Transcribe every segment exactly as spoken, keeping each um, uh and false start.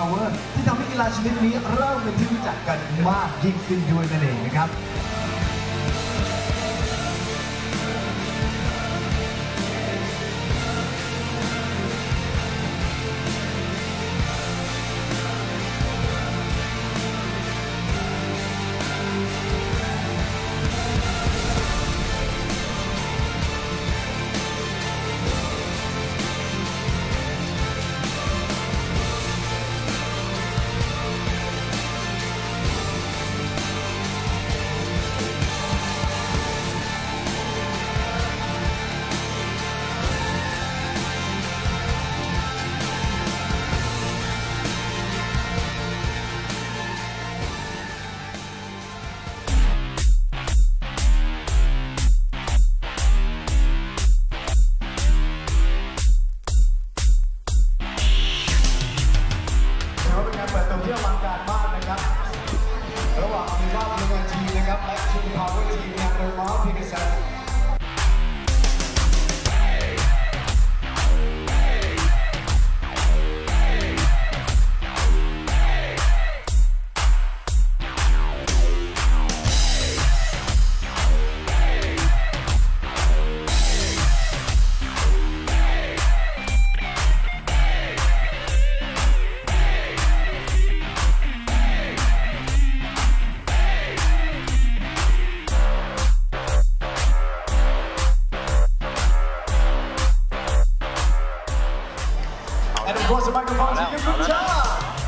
Power ที่ทำให้กีฬาชนิดนี้เริ่มเป็นที่รู้จักกันมากยิ่งขึ้นด้วยนั่นเองนะครับระหว่างทีมว่าพลังงานทีมนะครับและทีม Power ทีมงานโดยมาร์คพิกเซนAnd of course, the microphone to you from John.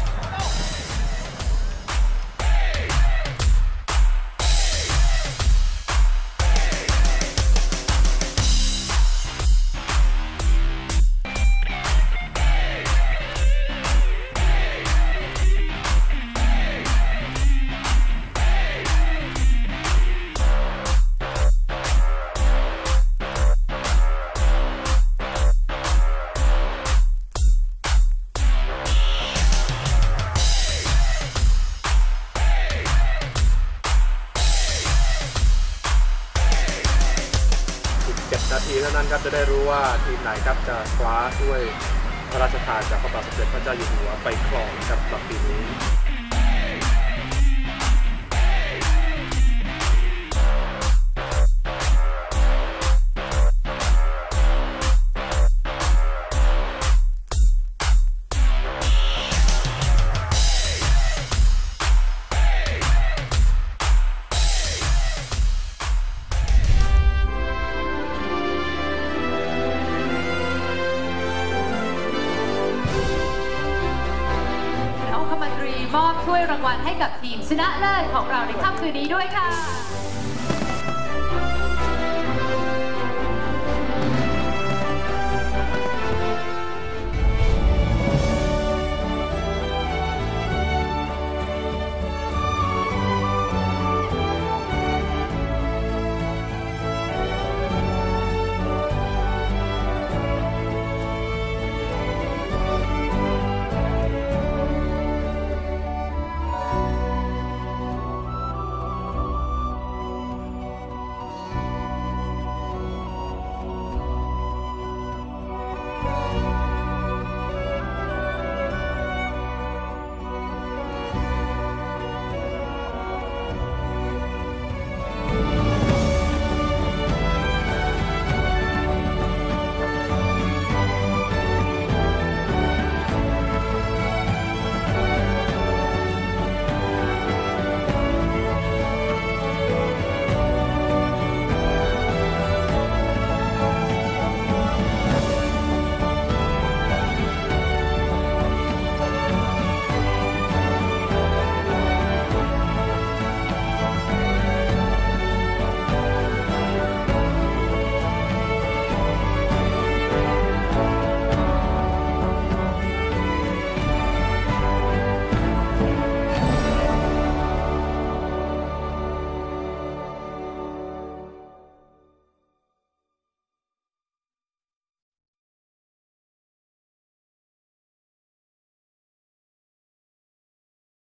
นาทีเท่านั้นครับจะได้รู้ว่าทีมไหนครับจะคว้าด้วยพระราชทานจากพระบาทสมเด็จพระเจ้าอยู่หัวไปครองกับสำหรับปีนี้มอบถ้วยรางวัลให้กับทีมชนะเลิศของเราในค่ำคืนนี้ด้วยค่ะ